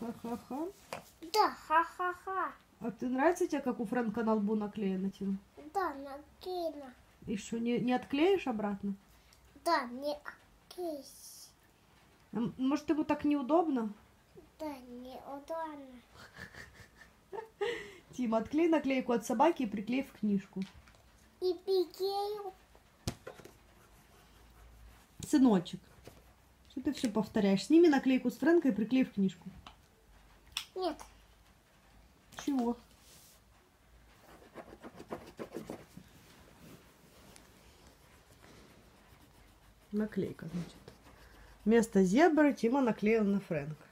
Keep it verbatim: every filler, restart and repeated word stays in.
Ха-ха-ха. Да, ха-ха-ха. А ты нравится тебе, как у Фрэнка на лбу наклеено, Тина? Да, наклеено. И что, не, не отклеишь обратно? Да, не кейс. А м- может, ему так неудобно? Да, неудобно. Тима, отклей наклейку от собаки и приклей в книжку. И пикею. Сыночек, что ты все повторяешь? Сними наклейку с Фрэнка и приклей в книжку. Нет. Чего? Наклейка, значит. Вместо зебры Тима наклеил на Фрэнка.